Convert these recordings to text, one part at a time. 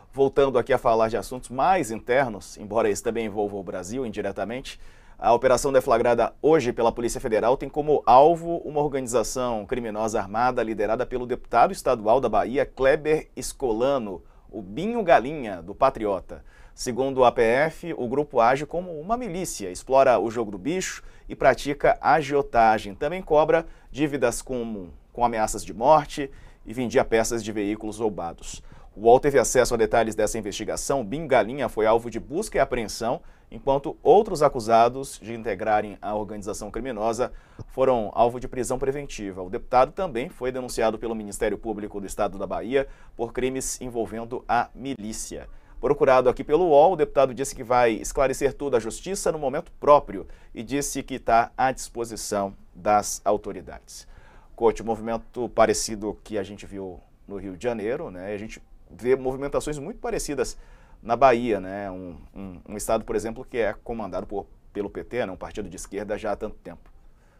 Voltando aqui a falar de assuntos mais internos, embora esse também envolva o Brasil indiretamente, a operação deflagrada hoje pela Polícia Federal tem como alvo uma organização criminosa armada liderada pelo deputado estadual da Bahia, Kleber Escolano, o Binho Galinha, do Patriota. Segundo a PF, o grupo age como uma milícia, explora o jogo do bicho e pratica agiotagem. Também cobra dívidas com ameaças de morte e vendia peças de veículos roubados. O UOL teve acesso a detalhes dessa investigação. Binho Galinha foi alvo de busca e apreensão, enquanto outros acusados de integrarem a organização criminosa foram alvo de prisão preventiva. O deputado também foi denunciado pelo Ministério Público do Estado da Bahia por crimes envolvendo a milícia. Procurado aqui pelo UOL, o deputado disse que vai esclarecer tudo à justiça no momento próprio e disse que está à disposição das autoridades. Coach, movimento parecido que a gente viu no Rio de Janeiro, né? A gente vê movimentações muito parecidas na Bahia, né? Um estado, por exemplo, que é comandado pelo PT, né? Um partido de esquerda já há tanto tempo.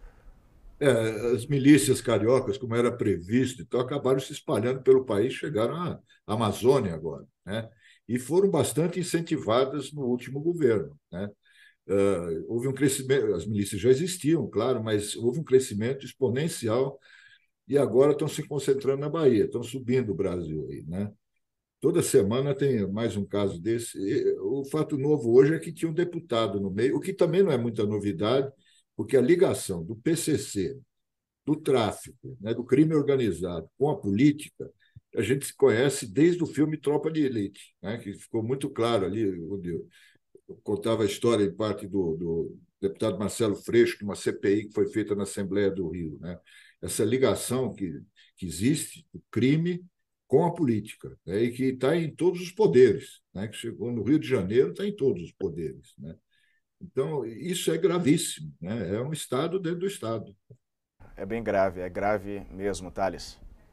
As milícias cariocas, como era previsto, então acabaram se espalhando pelo país, chegaram à Amazônia agora, né? E foram bastante incentivadas no último governo, né? Houve um crescimento, as milícias já existiam, claro, mas houve um crescimento exponencial e agora estão se concentrando na Bahia, estão subindo o Brasil aí, né? Toda semana tem mais um caso desse. O fato novo hoje é que tinha um deputado no meio, o que também não é muita novidade, porque a ligação do PCC, do tráfico, né, do crime organizado com a política, a gente se conhece desde o filme Tropa de Elite, né, que ficou muito claro ali, onde eu contava a história em parte do deputado Marcelo Freixo, de uma CPI que foi feita na Assembleia do Rio, né? Essa ligação que existe, o crime com a política, né? E que está em todos os poderes, né? Que chegou no Rio de Janeiro, está em todos os poderes, né? Então, isso é gravíssimo, né? É um Estado dentro do Estado. É bem é grave mesmo, Thales.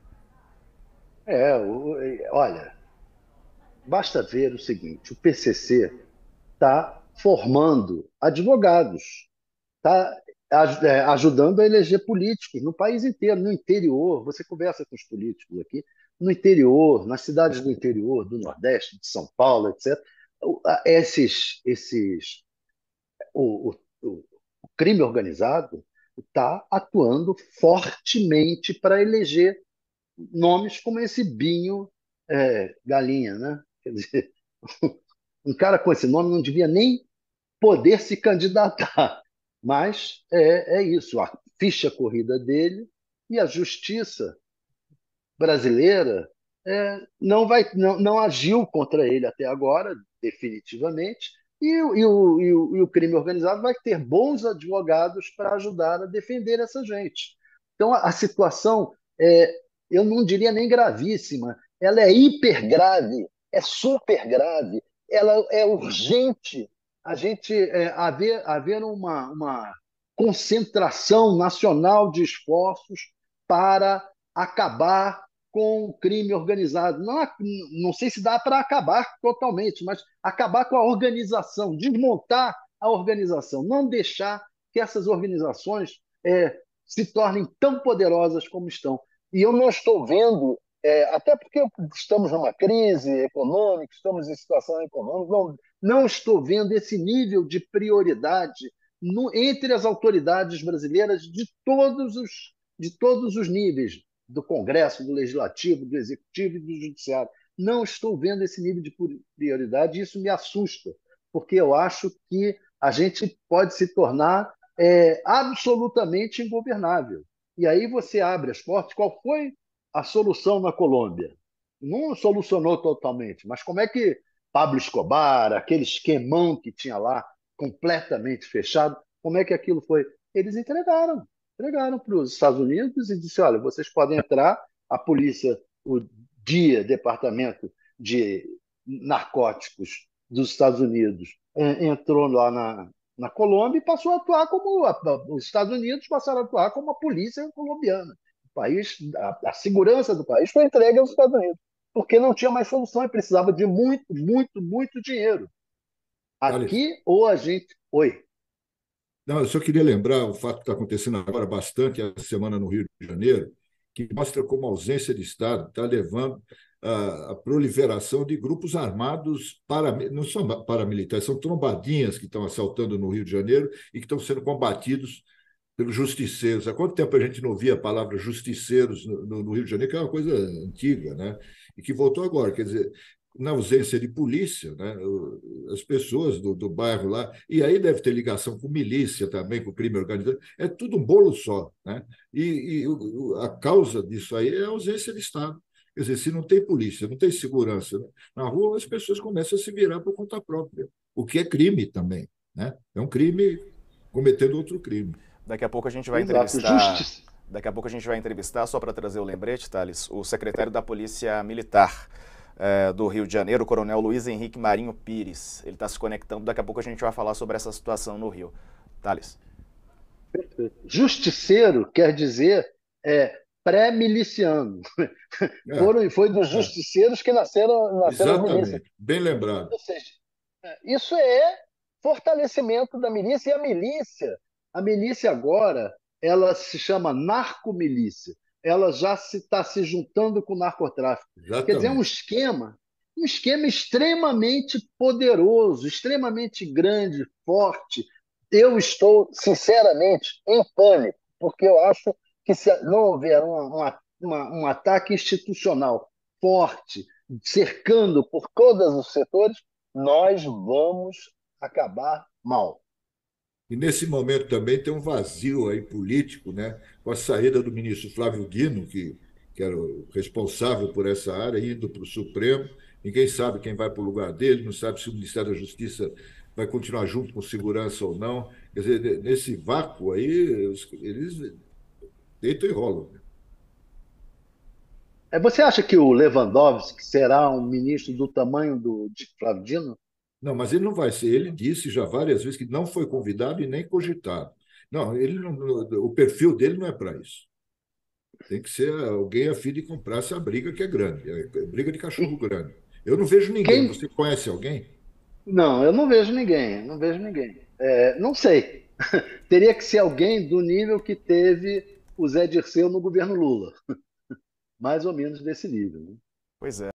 Olha, basta ver o seguinte: o PCC está formando advogados, está ajudando a eleger políticos no país inteiro, no interior. Você conversa com os políticos aqui, no interior, nas cidades do interior, do Nordeste, de São Paulo, etc. Esses, o, o, o crime organizado está atuando fortemente para eleger nomes como esse Binho Galinha, né? Quer dizer, um cara com esse nome não devia nem poder se candidatar. Mas é isso, a ficha corrida dele e a justiça brasileira não agiu contra ele até agora, definitivamente, e o crime organizado vai ter bons advogados para ajudar a defender essa gente. Então, a situação, eu não diria nem gravíssima, ela é hiper grave, é super grave, ela é urgente a gente haver uma concentração nacional de esforços para acabar com o crime organizado. Não sei se dá para acabar totalmente, mas acabar com a organização, desmontar a organização, não deixar que essas organizações se tornem tão poderosas como estão. E eu não estou vendo, até porque estamos numa crise econômica, estamos em situação econômica, não estou vendo esse nível de prioridade entre as autoridades brasileiras de todos os níveis, do Congresso, do Legislativo, do Executivo e do Judiciário. Não estou vendo esse nível de prioridade e isso me assusta, porque eu acho que a gente pode se tornar absolutamente ingovernável. E aí você abre as portas. Qual foi a solução na Colômbia? Não solucionou totalmente, mas como é que Pablo Escobar, aquele esquemão que tinha lá, completamente fechado, como é que aquilo foi? Eles entregaram para os Estados Unidos e disse: olha, vocês podem entrar, a polícia, o Departamento de Narcóticos dos Estados Unidos entrou lá na Colômbia e passou a atuar os Estados Unidos passaram a atuar como a polícia colombiana. O país, a segurança do país foi entregue aos Estados Unidos, porque não tinha mais solução e precisava de muito, muito, muito dinheiro. Thales, Aqui ou a gente. Oi. não, eu só queria lembrar o fato que está acontecendo agora bastante essa semana no Rio de Janeiro, que mostra como a ausência de Estado está levando a proliferação de grupos armados, não são paramilitares, são trombadinhas que estão assaltando no Rio de Janeiro e que estão sendo combatidos pelos justiceiros. Há quanto tempo a gente não ouvia a palavra justiceiros no Rio de Janeiro, que é uma coisa antiga, né? E que voltou agora. Quer dizer, na ausência de polícia, né, as pessoas do bairro lá, e aí deve ter ligação com milícia também, com crime organizado, é tudo um bolo só. Né? E a causa disso aí é a ausência de Estado. Quer dizer, se não tem polícia, não tem segurança, né, na rua, as pessoas começam a se virar por conta própria, o que é crime também. Né? É um crime cometendo outro crime. Daqui a pouco a gente vai Exato, entrevistar. justiça. Daqui a pouco a gente vai entrevistar, só para trazer o lembrete, Thales, o secretário da Polícia Militar do Rio de Janeiro, o coronel Luiz Henrique Marinho Pires. Ele está se conectando, daqui a pouco a gente vai falar sobre essa situação no Rio. Thales. Justiceiro quer dizer pré-miliciano. Foi dos É, justiceiros que nasceram as milícias. exatamente, bem lembrado. Ou seja, isso é fortalecimento da milícia. E a milícia agora, ela se chama narcomilícia. Ela já está se juntando com o narcotráfico. Quer dizer, é Exatamente. um esquema extremamente poderoso, extremamente grande, forte. Eu estou, sinceramente, em pânico, porque eu acho que se não houver um ataque institucional forte, cercando por todos os setores, nós vamos acabar mal. E nesse momento também tem um vazio aí político, né? Com a saída do ministro Flávio Dino, que era o responsável por essa área, indo para o Supremo. Ninguém sabe quem vai para o lugar dele, não sabe se o Ministério da Justiça vai continuar junto com segurança ou não. Quer dizer, nesse vácuo aí, eles deitam e rolam. Né? Você acha que o Lewandowski será um ministro do tamanho de Flávio Dino? Não, mas ele não vai ser. Ele disse já várias vezes que não foi convidado e nem cogitado. Não, ele não, o perfil dele não é para isso. Tem que ser alguém a fim de comprar essa briga que é grande, é briga de cachorro grande. Eu não vejo ninguém. Quem? Você conhece alguém? Não, eu não vejo ninguém, não vejo ninguém. Não sei. Teria que ser alguém do nível que teve o Zé Dirceu no governo Lula, mais ou menos desse nível, né? Pois é.